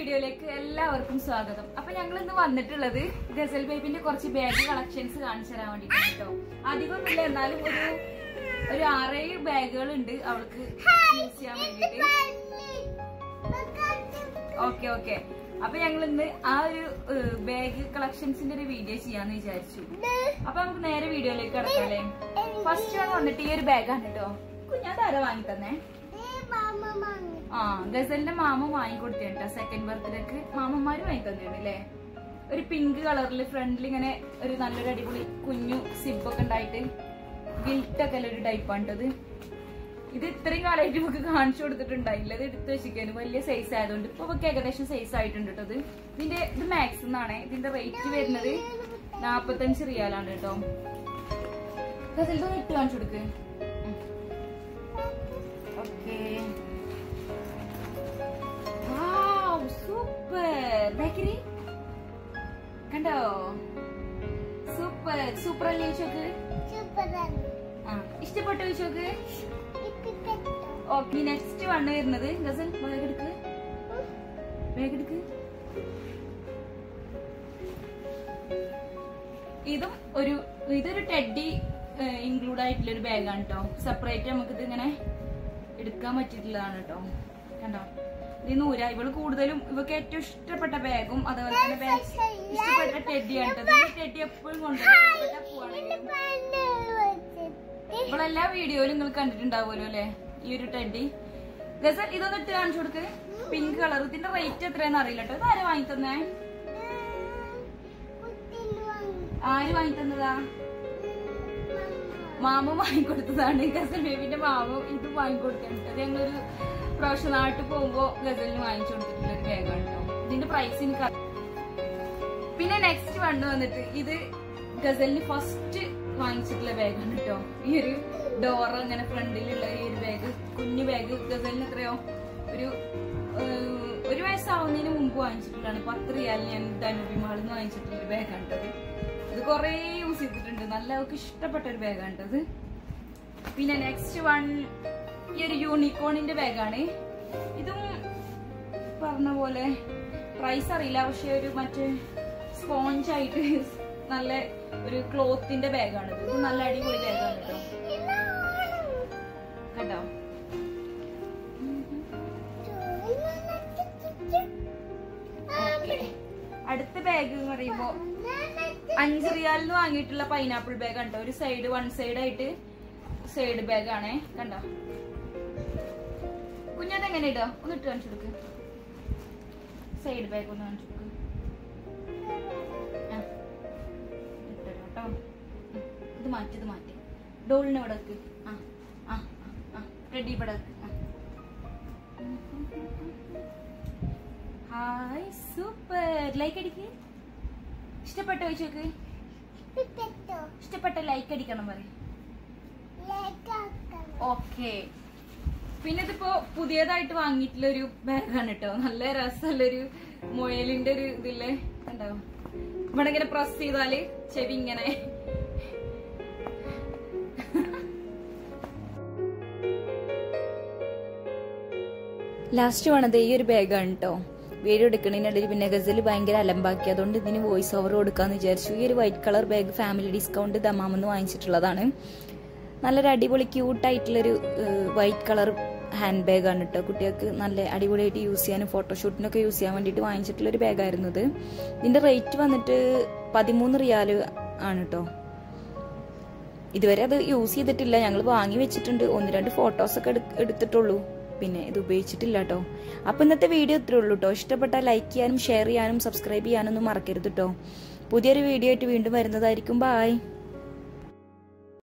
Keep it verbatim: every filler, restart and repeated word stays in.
വീഡിയോയിലേക്ക് എല്ലാവർക്കും സ്വാഗതം. അപ്പൊ ഞങ്ങൾ ഇന്ന് വന്നിട്ടുള്ളത് ഗസൽ ബേബിന്റെ കുറച്ച് ബാഗ് കളക്ഷൻസ് കാണിച്ചു തരാൻ വേണ്ടിട്ടാണ് കേട്ടോ. അധികമൊന്നുമില്ല, എന്നാലും ഒരു ഒരു ആറേഴ് ബാഗുകൾ ഉണ്ട് അവൾക്ക് യൂസ് ചെയ്യാൻ വേണ്ടിട്ട്. ഓക്കെ ഓക്കെ അപ്പൊ ഞങ്ങൾ ഇന്ന് ആ ഒരു ബാഗ് കളക്ഷൻസിന്റെ ഒരു വീഡിയോ ചെയ്യാന്ന് വിചാരിച്ചു. അപ്പൊ നമുക്ക് നേരെ വീഡിയോയിലേക്ക് കിടക്കാല്ലേ. ഫസ്റ്റ് ആണ് വന്നിട്ട് ഈ ഒരു ബാഗാണ് കേട്ടോ. ഞാൻ താര വാങ്ങി തന്നെ. ആ ഗസലിന്റെ മാമ വാങ്ങിക്കൊടുത്തേട്ടാ. സെക്കൻഡ് ബർത്ത്ഡേക്ക് മാമന്മാര് വാങ്ങി തന്നെയാണ് അല്ലേ. ഒരു പിങ്ക് കളറില് ഫ്രണ്ടിൽ ഇങ്ങനെ ഒരു നല്ലൊരു അടിപൊളി കുഞ്ഞു സിബൊക്കെ ഉണ്ടായിട്ട് ഗിൽട്ടൊക്കെ ഒരു ടൈപ്പാണിട്ടത്. ഇത് ഇത്രയും കാലമായിട്ട് നമുക്ക് കാണിച്ചു കൊടുത്തിട്ടുണ്ടായില്ല. ഇത് എടുത്ത് വെച്ചിരിക്കാനും വലിയ സൈസ് ആയതുകൊണ്ട് ഇപ്പൊ നമുക്ക് ഏകദേശം സൈസ് ആയിട്ടുണ്ട് കേട്ടത്. ഇതിന്റെ ഇത് മാക്സ് എന്നാണ്. ഇതിന്റെ റേറ്റ് വരുന്നത് നാപ്പത്തഞ്ച് റിയാലാണ് കേട്ടോ. ഗസലിന്റെ ഇട്ട് കാണിച്ചു കൊടുക്ക്. ഓക്കെ സൂപ്പർ ബേക്കറി കണ്ടോ. സൂപ്പർ സൂപ്പർ അല്ലേ ചോക്ക്. ആ ഇഷ്ടപ്പെട്ടോ ചോക്ക്. ഓക്കെ നെക്സ്റ്റ് വണ്ണ് വരുന്നത് ഗസൽ ബാഗ് എടുക്ക് ബാഗ് എടുക്ക്. ഇതും ഒരു ഇതൊരു ടെഡി ഇൻക്ലൂഡ് ആയിട്ടുള്ള ഒരു ബാഗാണ് കേട്ടോ. സെപ്പറേറ്റ് നമുക്ക് ഇത് ഇങ്ങനെ എടുക്കാൻ പറ്റിയിട്ടുള്ളതാണ് കേട്ടോ. കണ്ടോ ഇത് നൂര. ഇവള് കൂടുതലും ഇവക്ക് ഏറ്റവും ഇഷ്ടപ്പെട്ട ബാഗും അതുപോലെ തന്നെ ബാഗ് ഇഷ്ടപ്പെട്ട ടെഡിയാണ് കേട്ടോ. ടെഡി എപ്പോഴും കൊണ്ടുപോകും. ഇവളെല്ലാ വീഡിയോയിലും നിങ്ങൾ കണ്ടിട്ടുണ്ടാവുമല്ലോ അല്ലെ ഈ ഒരു ടെഡി. ഗസൽ ഇതൊന്ന് ഇട്ട് കാണിച്ചു കൊടുക്ക്. Pink colour. ഇതിന്റെ റേറ്റ് എത്രയാന്ന് അറിയില്ല കേട്ടോ. ഇത് ആര് വാങ്ങി തന്നേ? ആര് വാങ്ങി തന്നതാ? മാമ വാങ്ങിക്കൊടുത്തതാണ്. ഗസൽ ബേബിന്റെ മാമ ഇത് വാങ്ങിക്കൊടുത്തിട്ടുണ്ട്. അത് ഞങ്ങളൊരു പ്രാവശ്യം നാട്ടിൽ പോകുമ്പോ ഗസലിന് വാങ്ങിച്ചു കൊടുത്തിട്ടുള്ള ഒരു ബാഗാണ് കേട്ടോ. ഇതിന്റെ പ്രൈസ് എനിക്ക്. പിന്നെ നെക്സ്റ്റ് വണ്ണ് വന്നിട്ട് ഇത് ഗസലിന് ഫസ്റ്റ് വാങ്ങിച്ചിട്ടുള്ള ബാഗാണ് കേട്ടോ. ഈ ഒരു ഡോർ അങ്ങനെ ഫ്രണ്ടിലുള്ള ഈ ഒരു ബാഗ്, കുഞ്ഞു ബാഗ്. ഗസലിന് എത്രയോ ഒരു ഒരു വയസ്സാവുന്നതിന് മുമ്പ് വാങ്ങിച്ചിട്ടുള്ളതാണ്. പത്ത് റിയാലിന് ഞാൻ ധനുബിമാളിന്ന് വാങ്ങിച്ചിട്ടുള്ള ഒരു ബാഗാണ് കേട്ടത്. ഇത് കൊറേ യൂസ് ചെയ്തിട്ടുണ്ട്. നല്ല അവർക്ക് ഇഷ്ടപ്പെട്ട ഒരു ബാഗാണ് കേട്ടത്. പിന്നെ നെക്സ്റ്റ് വൺ ഈ ഒരു യൂണിക്കോണിന്റെ ബാഗാണ്. ഇതും പറഞ്ഞ പോലെ പ്രൈസ് അറിയില്ല, പക്ഷെ ഒരു മറ്റേ സ്പോഞ്ച് ആയിട്ട് നല്ല ഒരു ക്ലോത്തിന്റെ ബാഗാണ്. ഇത് നല്ല അടിപൊളി ബാഗാണ് കേട്ടോ. കണ്ടോ അടുത്ത ബാഗ് എന്ന് പറയുമ്പോ അഞ്ച് റിയാലിന് വാങ്ങിയിട്ടുള്ള പൈനാപ്പിൾ ബാഗ് കണ്ടോ. ഒരു സൈഡ് വൺ സൈഡ് ആയിട്ട് സൈഡ് ബാഗ് ആണേ. കണ്ടോ കുഞ്ഞത് എങ്ങനെ ഇടാ? ഒന്ന് ഇട്ട് കാണിച്ചു കൊടുക്ക്. സൈഡ് ബാഗ് ഒന്ന് കാണിച്ചു കൊടുക്ക്. കേട്ടോ ഇത് മാറ്റി ഇത് മാറ്റി ഡോളിനെ ഇവിടെ വെക്ക്. ആ ആ ആ റെഡി ഇവിടെ വെക്ക്. Hi super. ലൈക്ക് അടിക്ക്. ഇഷ്ടപ്പെട്ടോ ചോദിച്ചോക്ക്. ഇഷ്ടപ്പെട്ട ലൈക്ക് അടിക്കണം പറയും. ഓക്കെ പിന്നെ ഇതിപ്പോ പുതിയതായിട്ട് വാങ്ങിയിട്ടുള്ള ഒരു ബാഗാണ് കേട്ടോ. നല്ല രസമുള്ളൊരു മുയലിന്റെ ഒരു ഇതില്ലേ ഉണ്ടാവും. ഇവിടെ ഇങ്ങനെ പ്രസ് ചെയ്താല് ചെവി ഇങ്ങനെ. ലാസ്റ്റ് വേണത് ഈ ഒരു ബാഗാണ് കേട്ടോ. വീഡിയോ എടുക്കണതിനിടയിൽ പിന്നെ ഗസൽ ഭയങ്കര അലമ്പാക്കി. അതുകൊണ്ട് ഇതിന് വോയിസ് ഓവർ കൊടുക്കാന്ന് വിചാരിച്ചു. ഈ ഒരു white colour bag family discount ദമാമെന്ന് വാങ്ങിച്ചിട്ടുള്ളതാണ്. നല്ലൊരു അടിപൊളി ക്യൂട്ടായിട്ടുള്ളൊരു വൈറ്റ് കളർ ഹാൻഡ് ബാഗാണ് കേട്ടോ. കുട്ടികൾക്ക് നല്ല അടിപൊളിയായിട്ട് യൂസ് ചെയ്യാനും ഫോട്ടോഷൂട്ടിനൊക്കെ യൂസ് ചെയ്യാൻ വേണ്ടിയിട്ട് വാങ്ങിച്ചിട്ടുള്ളൊരു ബാഗായിരുന്നു ഇത്. ഇതിന്റെ റേറ്റ് വന്നിട്ട് പതിമൂന്ന് റിയാല് ആണ് കേട്ടോ. ഇതുവരെ അത് യൂസ് ചെയ്തിട്ടില്ല. ഞങ്ങൾ വാങ്ങി വെച്ചിട്ടുണ്ട്. ഒന്ന് രണ്ട് ഫോട്ടോസൊക്കെ എടുത്തിട്ടുള്ളൂ. പിന്നെ ഇത് ഉപയോഗിച്ചിട്ടില്ല കേട്ടോ. അപ്പൊ ഇന്നത്തെ വീഡിയോ ഇത്രേ ഉള്ളൂ കേട്ടോ. ഇഷ്ടപ്പെട്ടാൽ ലൈക്ക് ചെയ്യാനും ഷെയർ ചെയ്യാനും സബ്സ്ക്രൈബ് ചെയ്യാനൊന്നും മറക്കരുത് കേട്ടോ. പുതിയൊരു വീഡിയോ ആയിട്ട് വീണ്ടും വരുന്നതായിരിക്കും. ബൈ.